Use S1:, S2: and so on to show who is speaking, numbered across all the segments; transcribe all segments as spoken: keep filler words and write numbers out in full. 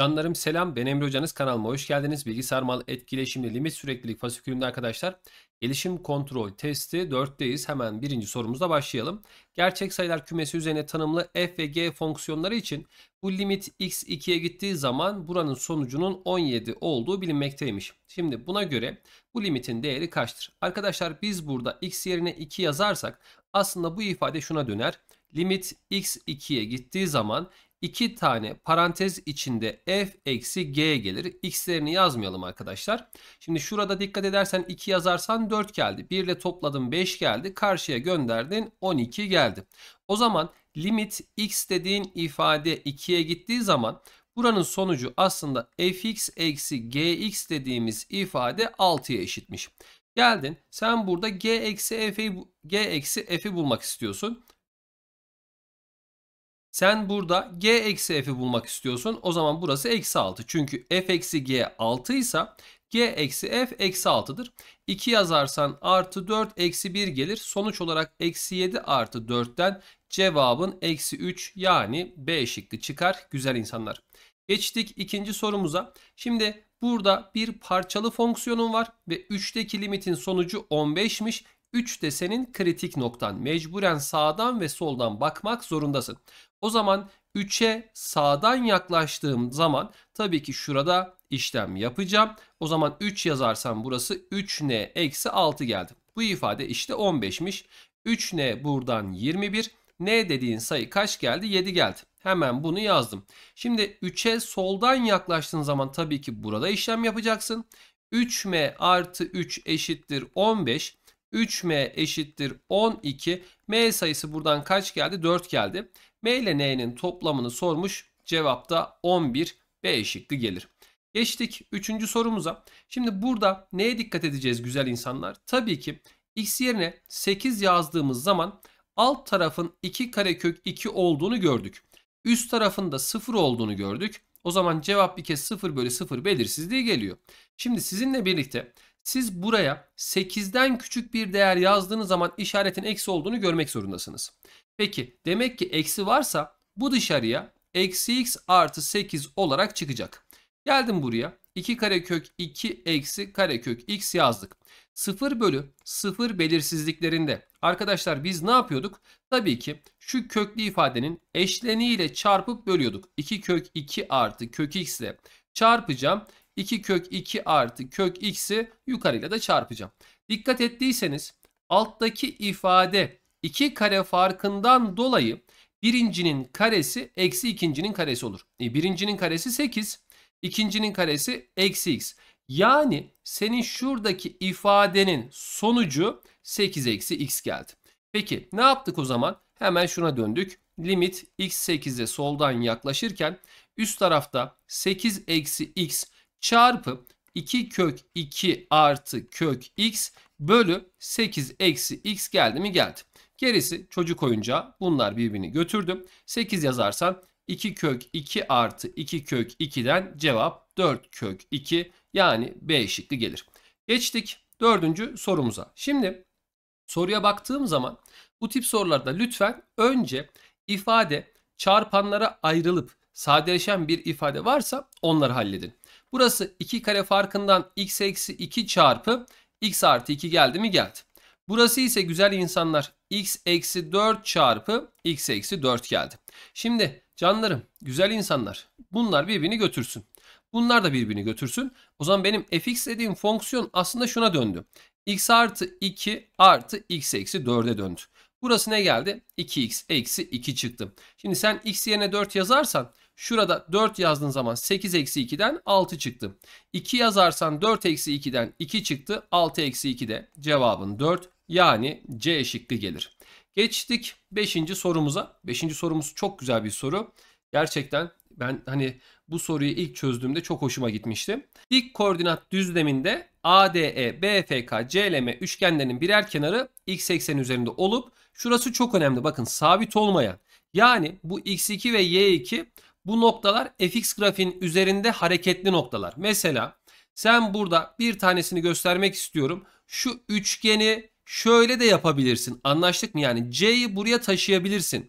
S1: Canlarım selam, ben Emre Hocanız, kanalıma hoş geldiniz. Bilgisayar mal etkileşimli limit süreklilik fasikülünde arkadaşlar. Gelişim kontrol testi dörtteyiz. Hemen birinci sorumuzla başlayalım. Gerçek sayılar kümesi üzerine tanımlı f ve g fonksiyonları için bu limit x ikiye gittiği zaman buranın sonucunun on yedi olduğu bilinmekteymiş. Şimdi buna göre bu limitin değeri kaçtır? Arkadaşlar biz burada x yerine iki yazarsak aslında bu ifade şuna döner. Limit x ikiye gittiği zaman iki tane parantez içinde f eksi g gelir. X'lerini yazmayalım arkadaşlar. Şimdi şurada dikkat edersen iki yazarsan dört geldi. bir ile topladım beş geldi. Karşıya gönderdin on iki geldi. O zaman limit x dediğin ifade ikiye gittiği zaman buranın sonucu aslında fx eksi gx dediğimiz ifade altıya eşitmiş. Geldin sen burada g eksi f'i g eksi f'i bulmak istiyorsun. Sen burada g eksi f'i bulmak istiyorsun. O zaman burası eksi altı. Çünkü f eksi g altı ise g eksi f eksi altıdır. iki yazarsan artı dört eksi bir gelir. Sonuç olarak eksi yedi artı dörtten cevabın eksi üç yani B şıkkı çıkar. Güzel insanlar. Geçtik ikinci sorumuza. Şimdi burada bir parçalı fonksiyonun var ve üçteki limitin sonucu on beşmiş. üç de senin kritik noktan. Mecburen sağdan ve soldan bakmak zorundasın. O zaman üçe sağdan yaklaştığım zaman tabii ki şurada işlem yapacağım. O zaman üç yazarsam burası üç n eksi altı geldi. Bu ifade işte on beşmiş. üç n buradan yirmi bir. N dediğin sayı kaç geldi? yedi geldi. Hemen bunu yazdım. Şimdi üçe soldan yaklaştığın zaman tabii ki burada işlem yapacaksın. üç m artı üç eşittir on beş. üç m eşittir on iki. M sayısı buradan kaç geldi? dört geldi. M ile N'nin toplamını sormuş. Cevap da on bir. B şıkkı gelir. Geçtik üçüncü sorumuza. Şimdi burada neye dikkat edeceğiz güzel insanlar? Tabii ki x yerine sekiz yazdığımız zaman alt tarafın iki karekök iki olduğunu gördük. Üst tarafın da sıfır olduğunu gördük. O zaman cevap bir kez sıfır bölü sıfır belirsizliği geliyor. Şimdi sizinle birlikte siz buraya sekizden küçük bir değer yazdığınız zaman işaretin eksi olduğunu görmek zorundasınız. Peki demek ki eksi varsa bu dışarıya eksi x artı sekiz olarak çıkacak. Geldim buraya iki karekök iki eksi karekök x yazdık. sıfır bölü sıfır belirsizliklerinde arkadaşlar biz ne yapıyorduk? Tabii ki şu köklü ifadenin eşleniğiyle çarpıp bölüyorduk. iki kök iki artı kök x ile çarpacağım. iki kök iki artı kök x'i yukarıyla da çarpacağım. Dikkat ettiyseniz alttaki ifade iki kare farkından dolayı birincinin karesi eksi ikincinin karesi olur. E, birincinin karesi sekiz, ikincinin karesi eksi x. Yani senin şuradaki ifadenin sonucu sekiz eksi x geldi. Peki ne yaptık o zaman? Hemen şuna döndük. Limit x sekize soldan yaklaşırken üst tarafta sekiz eksi x çarpı iki kök iki artı kök x bölü sekiz eksi x geldi mi? Geldi. Gerisi çocuk oyuncağı. Bunlar birbirini götürdüm. sekiz yazarsan iki kök iki artı iki kök iki'den cevap dört kök iki yani B şıkkı gelir. Geçtik dördüncü sorumuza. Şimdi soruya baktığım zaman bu tip sorularda lütfen önce ifade çarpanlara ayrılıp sadeleşen bir ifade varsa onları halledin. Burası iki kare farkından x eksi iki çarpı x artı iki geldi mi? Geldi. Burası ise güzel insanlar x eksi dört çarpı x eksi dört geldi. Şimdi canlarım güzel insanlar bunlar birbirini götürsün. Bunlar da birbirini götürsün. O zaman benim fx dediğim fonksiyon aslında şuna döndü. X artı iki artı x eksi dört'e döndü. Burası ne geldi? iki x eksi iki çıktı. Şimdi sen x yerine dört yazarsan şurada dört yazdığın zaman sekiz eksi iki'den altı çıktı. iki yazarsan dört eksi iki'den iki çıktı. altı eksi iki'de cevabın dört yani C şıkkı gelir. Geçtik beşinci sorumuza. beşinci sorumuz çok güzel bir soru. Gerçekten ben hani bu soruyu ilk çözdüğümde çok hoşuma gitmişti. Dik koordinat düzleminde A D E, B F K, C L M üçgenlerinin birer kenarı x ekseni üzerinde olup şurası çok önemli bakın sabit olmayan. Yani bu x iki ve y iki bu noktalar fx grafiğin üzerinde hareketli noktalar. Mesela sen burada bir tanesini göstermek istiyorum. Şu üçgeni şöyle de yapabilirsin. Anlaştık mı? Yani C'yi buraya taşıyabilirsin.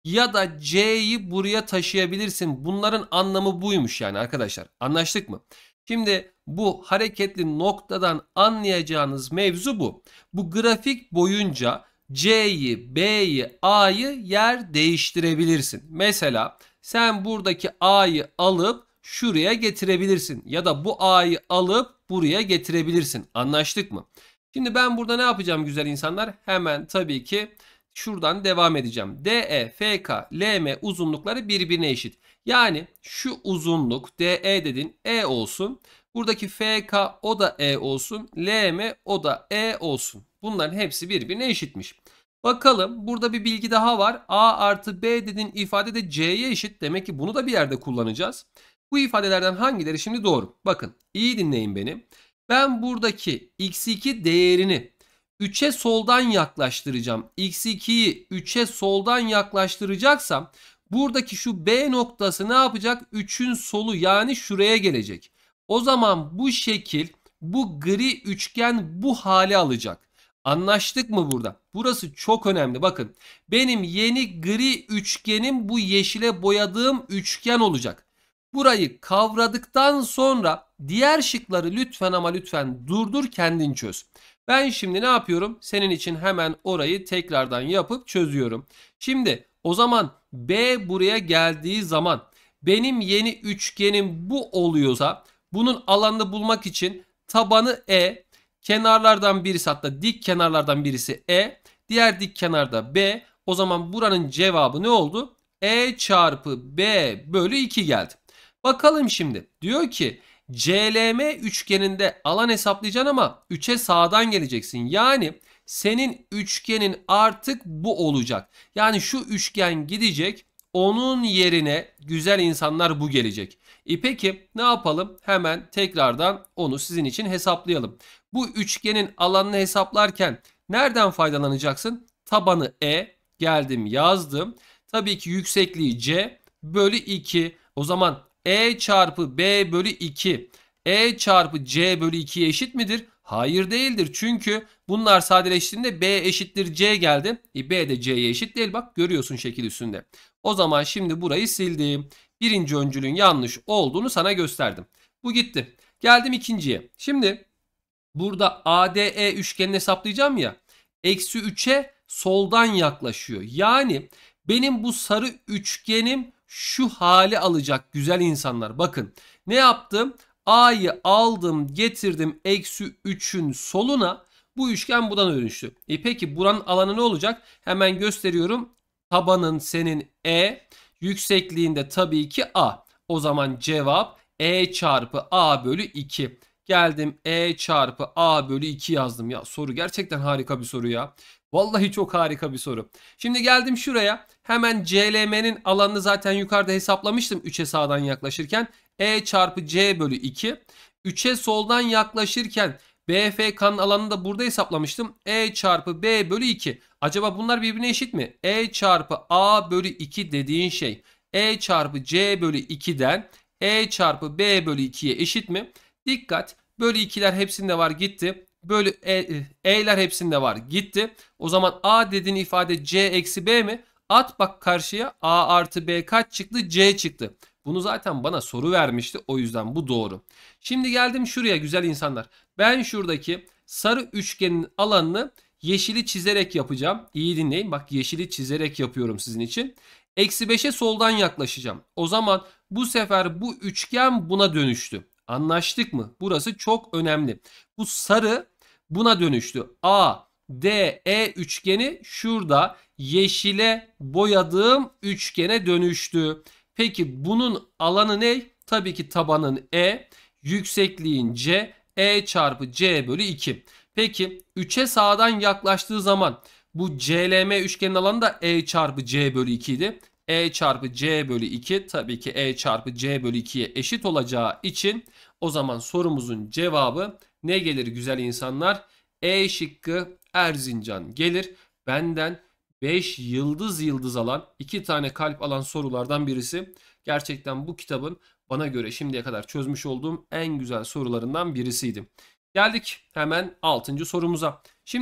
S1: ya da C'yi buraya taşıyabilirsin. Bunların anlamı buymuş yani arkadaşlar. Anlaştık mı? Şimdi bu hareketli noktadan anlayacağınız mevzu bu. Bu grafik boyunca C'yi, B'yi, A'yı yer değiştirebilirsin. Mesela sen buradaki A'yı alıp şuraya getirebilirsin. Ya da bu A'yı alıp buraya getirebilirsin. Anlaştık mı? Şimdi ben burada ne yapacağım güzel insanlar? Hemen tabii ki şuradan devam edeceğim. D E, F K, L M uzunlukları birbirine eşit. Yani şu uzunluk D E dedin E olsun. Buradaki F K o da E olsun. L M o da E olsun. Bunların hepsi birbirine eşitmiş. Bakalım burada bir bilgi daha var. A artı B dedin ifade de C'ye eşit. Demek ki bunu da bir yerde kullanacağız. Bu ifadelerden hangileri şimdi doğru? Bakın iyi dinleyin beni. Ben buradaki x iki değerini üçe soldan yaklaştıracağım. x ikiyi üçe soldan yaklaştıracaksam buradaki şu B noktası ne yapacak? üçün solu yani şuraya gelecek. O zaman bu şekil, bu gri üçgen bu hale alacak. Anlaştık mı burada? Burası çok önemli. Bakın benim yeni gri üçgenim bu yeşile boyadığım üçgen olacak. Burayı kavradıktan sonra diğer şıkları lütfen ama lütfen durdur kendin çöz. Ben şimdi ne yapıyorum? Senin için hemen orayı tekrardan yapıp çözüyorum. Şimdi o zaman B buraya geldiği zaman benim yeni üçgenim bu oluyorsa bunun alanını bulmak için tabanı E, kenarlardan birisi hatta dik kenarlardan birisi E, diğer dik kenarda B. O zaman buranın cevabı ne oldu? E çarpı B bölü iki geldi. Bakalım şimdi. Diyor ki C L M üçgeninde alan hesaplayacaksın ama üçe sağdan geleceksin. Yani senin üçgenin artık bu olacak. Yani şu üçgen gidecek. Onun yerine güzel insanlar bu gelecek. E peki ne yapalım? Hemen tekrardan onu sizin için hesaplayalım. Bu üçgenin alanını hesaplarken nereden faydalanacaksın? Tabanı E geldim yazdım. Tabii ki yüksekliği C bölü iki. O zaman E çarpı B bölü iki E çarpı C bölü ikiye eşit midir? Hayır değildir. Çünkü bunlar sadeleştiğinde B eşittir C geldi. E B de C'ye eşit değil. Bak görüyorsun şekil üstünde. O zaman şimdi burayı sildim. Birinci öncülün yanlış olduğunu sana gösterdim. Bu gitti. Geldim ikinciye. Şimdi burada A D E üçgenini hesaplayacağım ya. Eksi üçe soldan yaklaşıyor. Yani benim bu sarı üçgenim şu hali alacak güzel insanlar. Bakın ne yaptım? A'yı aldım getirdim eksi üçün soluna. Bu üçgen buna dönüştü. E peki buranın alanı ne olacak? Hemen gösteriyorum. Tabanın senin E, yüksekliğinde tabii ki A. O zaman cevap E çarpı A bölü iki. Geldim E çarpı A bölü iki yazdım. Ya soru gerçekten harika bir soru ya. Vallahi çok harika bir soru. Şimdi geldim şuraya. Hemen C L M'nin alanını zaten yukarıda hesaplamıştım üçe sağdan yaklaşırken. E çarpı C bölü iki. üçe soldan yaklaşırken B F K'nın alanını da burada hesaplamıştım. E çarpı B bölü iki. Acaba bunlar birbirine eşit mi? E çarpı A bölü iki dediğin şey E çarpı C bölü ikiden E çarpı B bölü ikiye eşit mi? Dikkat. Bölü ikiler hepsinde var gitti. Bölü e, e'ler hepsinde var gitti. O zaman A dediğin ifade C eksi B mi? At bak karşıya. A artı B kaç çıktı? C çıktı. Bunu zaten bana soru vermişti. O yüzden bu doğru. Şimdi geldim şuraya güzel insanlar. Ben şuradaki sarı üçgenin alanını yeşili çizerek yapacağım. İyi dinleyin. Bak yeşili çizerek yapıyorum sizin için. Eksi beşe soldan yaklaşacağım. O zaman bu sefer bu üçgen buna dönüştü. Anlaştık mı? Burası çok önemli. Bu sarı buna dönüştü. A, D, E üçgeni şurada yeşile boyadığım üçgene dönüştü. Peki bunun alanı ne? Tabii ki tabanın E, yüksekliğin C, E çarpı C bölü iki. Peki üçe sağdan yaklaştığı zaman bu C L M üçgenin alanı da E çarpı C bölü iki idi. E çarpı C bölü iki tabii ki E çarpı C bölü ikiye eşit olacağı için o zaman sorumuzun cevabı ne gelir güzel insanlar? E şıkkı Erzincan gelir. Benden beş yıldız yıldız alan, iki tane kalp alan sorulardan birisi. Gerçekten bu kitabın bana göre şimdiye kadar çözmüş olduğum en güzel sorularından birisiydi. Geldik hemen altıncı sorumuza. Şimdi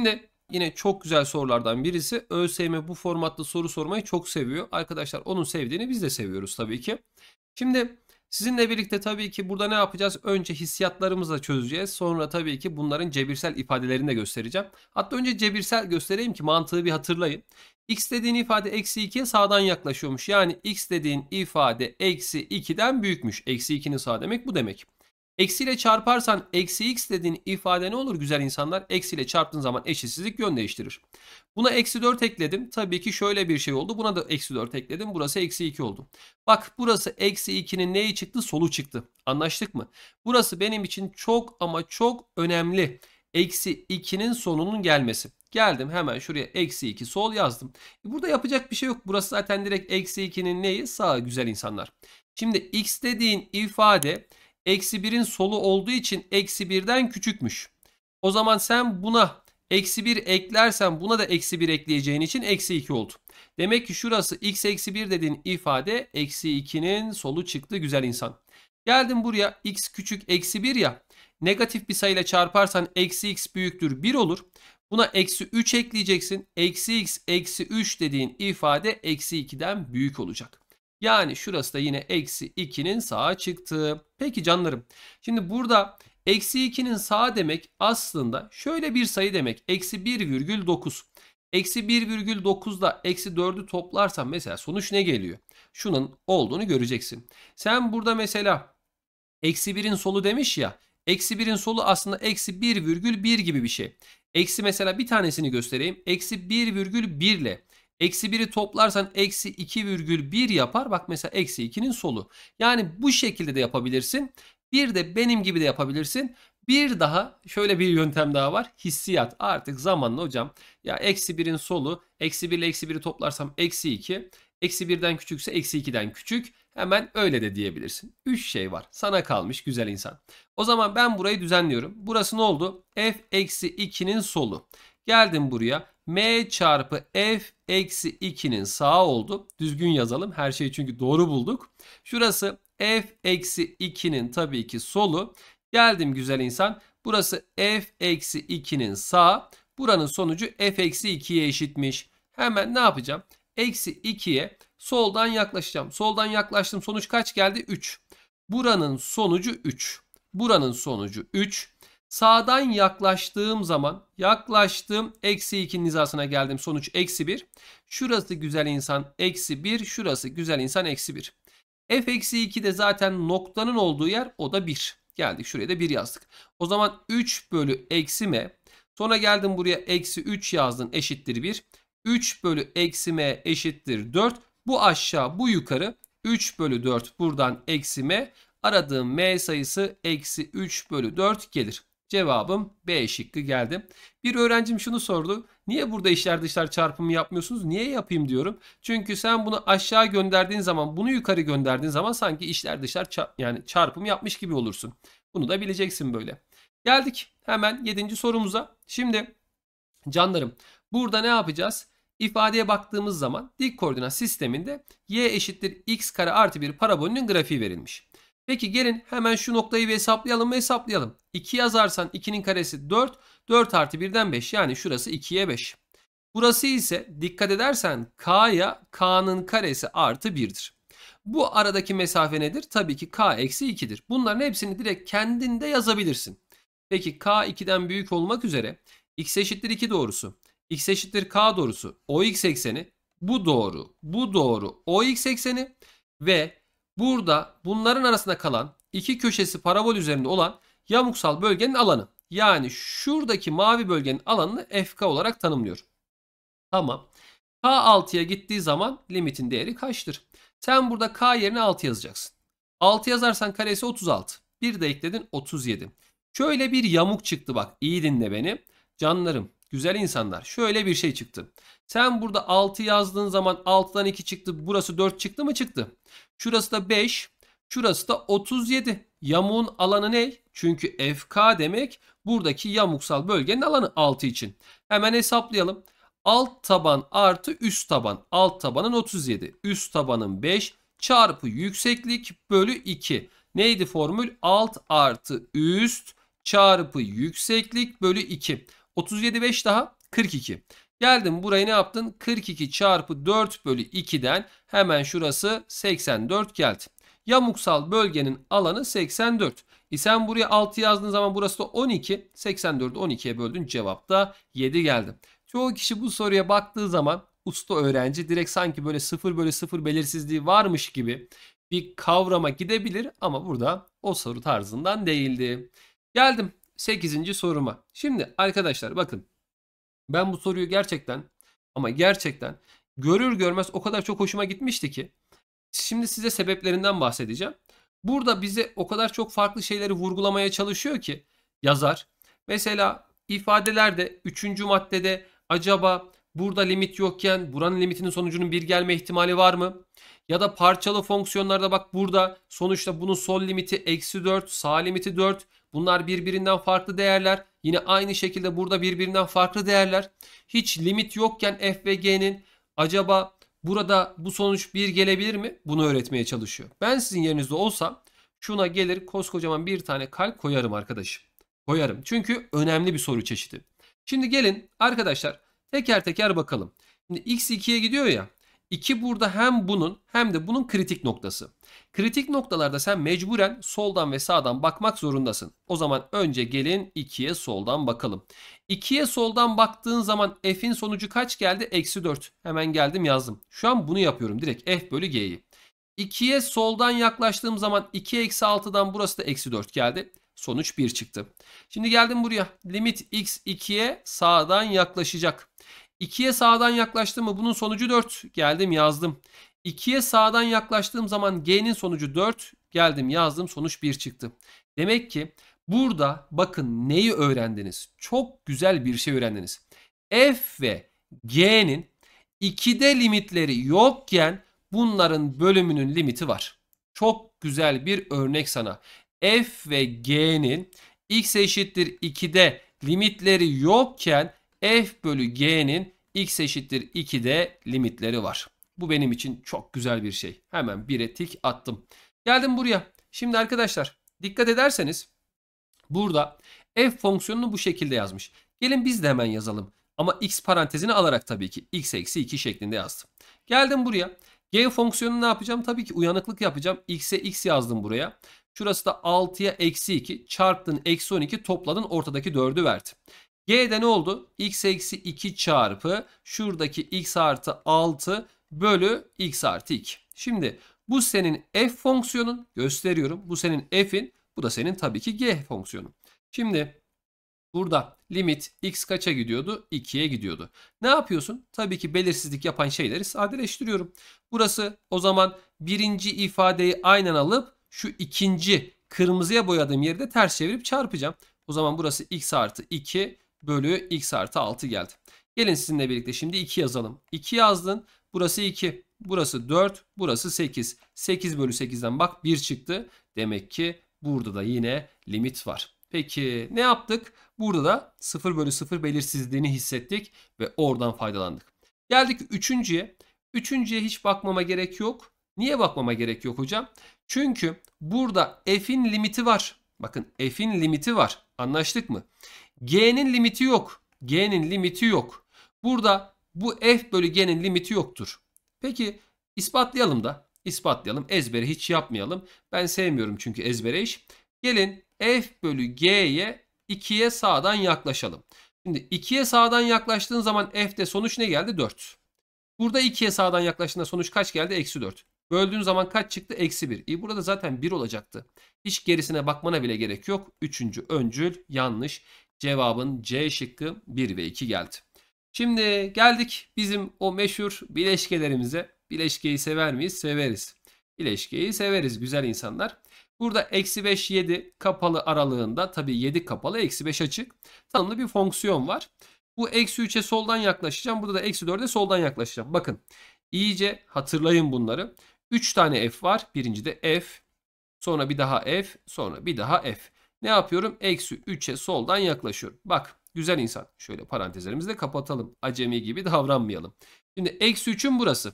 S1: Yine çok güzel sorulardan birisi. ÖSYM bu formatta soru sormayı çok seviyor. Arkadaşlar onun sevdiğini biz de seviyoruz tabii ki. Şimdi sizinle birlikte tabii ki burada ne yapacağız? Önce hissiyatlarımızla çözeceğiz. Sonra tabii ki bunların cebirsel ifadelerini de göstereceğim. Hatta önce cebirsel göstereyim ki mantığı bir hatırlayın. X dediğin ifade eksi ikiye sağdan yaklaşıyormuş. Yani x dediğin ifade eksi ikiden büyükmüş. Eksi ikinin sağ demek bu demek. Eksiyle çarparsan eksi x dediğin ifade ne olur güzel insanlar? Eksiyle çarptığın zaman eşitsizlik yön değiştirir. Buna eksi dört ekledim. Tabii ki şöyle bir şey oldu. Buna da eksi dört ekledim. Burası eksi iki oldu. Bak burası eksi ikinin neyi çıktı? Solu çıktı. Anlaştık mı? Burası benim için çok ama çok önemli. Eksi ikinin sonunun gelmesi. Geldim hemen şuraya eksi iki sol yazdım. Burada yapacak bir şey yok. Burası zaten direkt eksi ikinin neyi? Sağı güzel insanlar. Şimdi x dediğin ifade eksi birin solu olduğu için eksi birden küçükmüş. O zaman sen buna eksi bir eklersen buna da eksi bir ekleyeceğin için eksi iki oldu. Demek ki şurası x eksi bir dediğin ifade eksi ikinin solu çıktı güzel insan. Geldim buraya x küçük eksi bir ya. Negatif bir sayıyla çarparsan eksi x büyüktür bir olur. Buna eksi üç ekleyeceksin. Eksi x eksi üç dediğin ifade eksi ikiden büyük olacak. Yani şurası da yine eksi ikinin sağa çıktı. Peki canlarım. Şimdi burada eksi ikinin sağa demek aslında şöyle bir sayı demek. Eksi bir virgül dokuz. Eksi bir virgül dokuzda eksi dördü toplarsan mesela sonuç ne geliyor? Şunun olduğunu göreceksin. Sen burada mesela eksi birin solu demiş ya. Eksi birin solu aslında eksi bir virgül bir gibi bir şey. Eksi mesela bir tanesini göstereyim. Eksi bir virgül bir ile eksi biri toplarsan eksi iki virgül bir yapar. Bak mesela eksi ikinin solu. Yani bu şekilde de yapabilirsin. Bir de benim gibi de yapabilirsin. Bir daha şöyle bir yöntem daha var. Hissiyat. Artık zamanla hocam ya eksi birin solu eksi bir ile eksi biri toplarsam eksi iki. Eksi birden küçükse eksi ikiden küçük. Hemen öyle de diyebilirsin. üç şey var. Sana kalmış güzel insan. O zaman ben burayı düzenliyorum. Burası ne oldu? F eksi ikinin solu. Geldim buraya. M çarpı F eksi ikinin sağı oldu. Düzgün yazalım. Her şeyi çünkü doğru bulduk. Şurası F eksi ikinin tabii ki solu. Geldim güzel insan. Burası F eksi ikinin sağı. Buranın sonucu F eksi ikiye eşitmiş. Hemen ne yapacağım? Eksi ikiye soldan yaklaşacağım. Soldan yaklaştım. Sonuç kaç geldi? üç. Buranın sonucu üç. Buranın sonucu üç. Sağdan yaklaştığım zaman yaklaştığım eksi ikinin hizasına geldim. Sonuç eksi bir. Şurası güzel insan eksi bir. Şurası güzel insan eksi bir. F eksi iki de zaten noktanın olduğu yer o da bir. Geldik şuraya da bir yazdık. O zaman üç bölü eksi m. Sonra geldim buraya eksi üç yazdın eşittir bir. üç bölü eksi m eşittir dört. Bu aşağı bu yukarı. üç bölü dört buradan eksi m. Aradığım m sayısı eksi üç bölü dört gelir. Cevabım B şıkkı geldi. Bir öğrencim şunu sordu. Niye burada içler dışlar çarpımı yapmıyorsunuz? Niye yapayım diyorum. Çünkü sen bunu aşağı gönderdiğin zaman bunu yukarı gönderdiğin zaman sanki içler dışlar çarp, yani çarpım yapmış gibi olursun. Bunu da bileceksin böyle. Geldik hemen yedinci sorumuza. Şimdi canlarım burada ne yapacağız? İfadeye baktığımız zaman dik koordinat sisteminde y eşittir x kare artı bir parabolünün grafiği verilmiş. Peki gelin hemen şu noktayı bir hesaplayalım mı hesaplayalım. iki yazarsan ikinin karesi dört. dört artı birden beş yani şurası ikiye beş. Burası ise dikkat edersen k'ya k'nın karesi artı birdir. Bu aradaki mesafe nedir? Tabii ki k eksi ikidir. Bunların hepsini direkt kendinde yazabilirsin. Peki k ikiden büyük olmak üzere x eşittir iki doğrusu. X eşittir k doğrusu. Ox ekseni bu doğru. Bu doğru. Ox ekseni ve burada bunların arasında kalan iki köşesi parabol üzerinde olan yamuksal bölgenin alanı. Yani şuradaki mavi bölgenin alanını F K olarak tanımlıyor. Tamam. K altıya gittiği zaman limitin değeri kaçtır? Sen burada K yerine altı yazacaksın. altı yazarsan karesi otuz altı. Bir de ekledin otuz yedi. Şöyle bir yamuk çıktı bak. İyi dinle beni. Canlarım, güzel insanlar. Şöyle bir şey çıktı. Sen burada altı yazdığın zaman altıdan iki çıktı. Burası dört çıktı mı? Çıktı. Şurası da beş. Şurası da otuz yedi. Yamuğun alanı ne? Çünkü F K demek buradaki yamuksal bölgenin alanı altı için. Hemen hesaplayalım. Alt taban artı üst taban. Alt tabanın otuz yedi. Üst tabanın beş çarpı yükseklik bölü iki. Neydi formül? Alt artı üst çarpı yükseklik bölü iki. otuz yedi beş daha kırk iki. Geldim burayı ne yaptın? kırk iki çarpı dört bölü iki'den hemen şurası seksen dört geldi. Yamuksal bölgenin alanı seksen dört. E sen buraya altı yazdığın zaman burası da on iki. seksen dördü on iki'ye böldün. Cevap da yedi geldi. Çoğu kişi bu soruya baktığı zaman usta öğrenci direkt sanki böyle sıfır bölü sıfır belirsizliği varmış gibi bir kavrama gidebilir ama burada o soru tarzından değildi. Geldim sekizinci soruma. Şimdi arkadaşlar bakın, ben bu soruyu gerçekten ama gerçekten görür görmez o kadar çok hoşuma gitmişti ki şimdi size sebeplerinden bahsedeceğim. Burada bize o kadar çok farklı şeyleri vurgulamaya çalışıyor ki yazar. Mesela ifadelerde üçüncü maddede acaba burada limit yokken buranın limitinin sonucunun bir gelme ihtimali var mı? Ya da parçalı fonksiyonlarda bak burada sonuçta bunun sol limiti eksi dört, sağ limiti dört. Bunlar birbirinden farklı değerler. Yine aynı şekilde burada birbirinden farklı değerler. Hiç limit yokken f ve g'nin acaba burada bu sonuç bir gelebilir mi? Bunu öğretmeye çalışıyor. Ben sizin yerinizde olsam şuna gelir koskocaman bir tane kalp koyarım arkadaşım. Koyarım. Çünkü önemli bir soru çeşidi. Şimdi gelin arkadaşlar teker teker bakalım. Şimdi x iki'ye gidiyor ya. iki burada hem bunun hem de bunun kritik noktası. Kritik noktalarda sen mecburen soldan ve sağdan bakmak zorundasın. O zaman önce gelin iki'ye soldan bakalım. iki'ye soldan baktığın zaman f'in sonucu kaç geldi? Eksi dört. Hemen geldim yazdım. Şu an bunu yapıyorum direkt f bölü g'yi. iki'ye soldan yaklaştığım zaman iki eksi altı'dan burası da eksi dört geldi. Sonuç bir çıktı. Şimdi geldim buraya. Limit x iki'ye sağdan yaklaşacak. iki'ye sağdan yaklaştım mı bunun sonucu dört. Geldim yazdım. iki'ye sağdan yaklaştığım zaman g'nin sonucu dört. Geldim yazdım, sonuç bir çıktı. Demek ki burada bakın neyi öğrendiniz? Çok güzel bir şey öğrendiniz. F ve g'nin iki'de limitleri yokken bunların bölümünün limiti var. Çok güzel bir örnek sana. F ve g'nin x eşittir iki'de limitleri yokken f bölü g'nin x eşittir iki'de limitleri var. Bu benim için çok güzel bir şey. Hemen bire tik attım. Geldim buraya. Şimdi arkadaşlar dikkat ederseniz burada f fonksiyonunu bu şekilde yazmış. Gelin biz de hemen yazalım. Ama x parantezini alarak tabii ki x eksi iki şeklinde yazdım. Geldim buraya. G fonksiyonunu ne yapacağım? Tabii ki uyanıklık yapacağım. X'e x yazdım buraya. Şurası da altı'ya eksi iki çarptın eksi on iki topladın ortadaki dördü verdi. G'de ne oldu? X eksi iki çarpı şuradaki x artı altı bölü x artı iki. Şimdi bu senin f fonksiyonun, gösteriyorum. Bu senin f'in, bu da senin tabii ki g fonksiyonun. Şimdi burada limit x kaça gidiyordu? iki'ye gidiyordu. Ne yapıyorsun? Tabii ki belirsizlik yapan şeyleri sadeleştiriyorum. Burası o zaman birinci ifadeyi aynen alıp şu ikinci kırmızıya boyadığım yeri de ters çevirip çarpacağım. O zaman burası x artı iki bölü x artı altı geldi. Gelin sizinle birlikte şimdi iki yazalım. iki yazdın. Burası iki. Burası dört. Burası sekiz. sekiz bölü sekiz'den bak bir çıktı. Demek ki burada da yine limit var. Peki ne yaptık? Burada da sıfır bölü sıfır belirsizliğini hissettik ve oradan faydalandık. Geldik üçüncüye. Üçüncüye hiç bakmama gerek yok. Niye bakmama gerek yok hocam? Çünkü burada f'in limiti var. Bakın f'in limiti var. Anlaştık mı? G'nin limiti yok. G'nin limiti yok. Burada bu f bölü g'nin limiti yoktur. Peki ispatlayalım da. İspatlayalım. Ezbere hiç yapmayalım. Ben sevmiyorum çünkü ezbere iş. Gelin f bölü g'ye iki'ye sağdan yaklaşalım. Şimdi iki'ye sağdan yaklaştığın zaman f'de sonuç ne geldi? dört. Burada iki'ye sağdan yaklaştığında sonuç kaç geldi? Eksi dört. Böldüğün zaman kaç çıktı? Eksi bir. E burada zaten bir olacaktı. Hiç gerisine bakmana bile gerek yok. Üçüncü öncül yanlış. Cevabın C şıkkı bir ve iki geldi. Şimdi geldik bizim o meşhur bileşkelerimize. Bileşkeyi sever miyiz? Severiz. Bileşkeyi severiz güzel insanlar. Burada eksi beş, yedi kapalı aralığında, tabii yedi kapalı, eksi beş açık. Tanımlı bir fonksiyon var. Bu eksi üç'e soldan yaklaşacağım. Burada da eksi dört'e soldan yaklaşacağım. Bakın iyice hatırlayın bunları. üç tane f var. Birinci de f. Sonra bir daha f. Sonra bir daha f. Ne yapıyorum? Eksi üç'e soldan yaklaşıyorum. Bak güzel insan. Şöyle parantezlerimizi de kapatalım. Acemi gibi davranmayalım. Şimdi eksi üçün burası.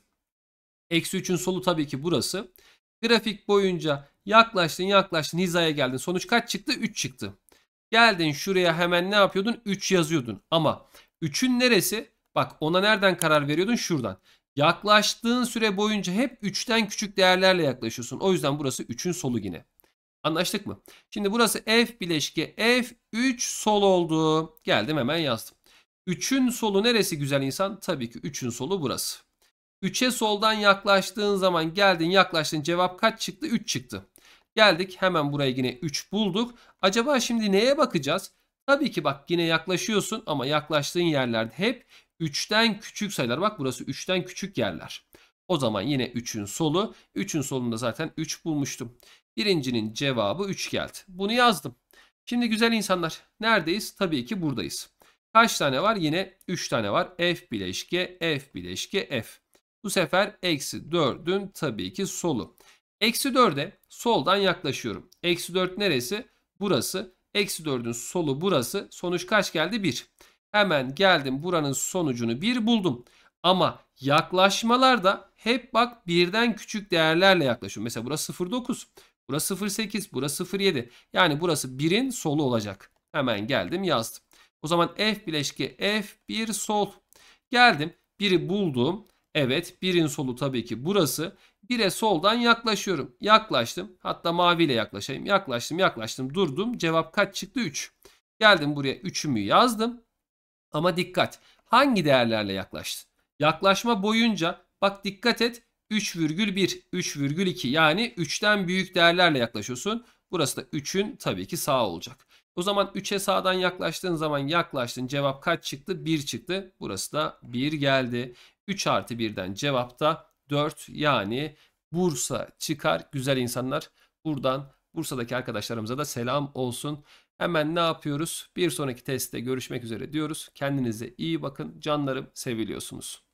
S1: Eksi üçün solu tabii ki burası. Grafik boyunca yaklaştın yaklaştın hizaya geldin. Sonuç kaç çıktı? üç çıktı. Geldin şuraya hemen ne yapıyordun? üç yazıyordun. Ama üçün neresi? Bak ona nereden karar veriyordun? Şuradan. Yaklaştığın süre boyunca hep üçten küçük değerlerle yaklaşıyorsun. O yüzden burası üçün solu yine. Anlaştık mı? Şimdi burası F bileşke F üç sol oldu. Geldim hemen yazdım. üçün solu neresi güzel insan? Tabii ki üçün solu burası. üçe soldan yaklaştığın zaman geldin yaklaştın, cevap kaç çıktı? üç çıktı. Geldik hemen buraya yine üç bulduk. Acaba şimdi neye bakacağız? Tabii ki bak yine yaklaşıyorsun ama yaklaştığın yerlerde hep üçten küçük sayılar. Bak burası üçten küçük yerler. O zaman yine üçün solu. üçün solunda zaten üç bulmuştum. Birincinin cevabı üç geldi. Bunu yazdım. Şimdi güzel insanlar neredeyiz? Tabii ki buradayız. Kaç tane var? Yine üç tane var. F bileşke F bileşke F. Bu sefer eksi dördün tabii ki solu. Eksi dörde soldan yaklaşıyorum. Eksi dört neresi? Burası. Eksi dördün solu burası. Sonuç kaç geldi? bir. Hemen geldim buranın sonucunu bir buldum. Ama yaklaşmalarda hep bak birden küçük değerlerle yaklaşıyorum. Mesela burası sıfır virgül dokuz. Burası sıfır virgül sekiz. Burası sıfır virgül yedi. Yani burası birin solu olacak. Hemen geldim yazdım. O zaman F bileşke F bir sol. Geldim. biri buldum. Evet, birin solu tabii ki burası. bire soldan yaklaşıyorum. Yaklaştım. Hatta maviyle yaklaşayım. Yaklaştım, yaklaştım, durdum. Cevap kaç çıktı? üç. Geldim buraya üçümü yazdım. Ama dikkat. Hangi değerlerle yaklaştın? Yaklaşma boyunca bak dikkat et. üç virgül bir, üç virgül iki yani üçten büyük değerlerle yaklaşıyorsun. Burası da üçün tabii ki sağ olacak. O zaman üçe sağdan yaklaştığın zaman yaklaştın. Cevap kaç çıktı? bir çıktı. Burası da bir geldi. üç artı birden cevap da dört. Yani Bursa çıkar. Güzel insanlar. Buradan Bursa'daki arkadaşlarımıza da selam olsun. Hemen ne yapıyoruz? Bir sonraki testte görüşmek üzere diyoruz. Kendinize iyi bakın. Canlarım, seviliyorsunuz.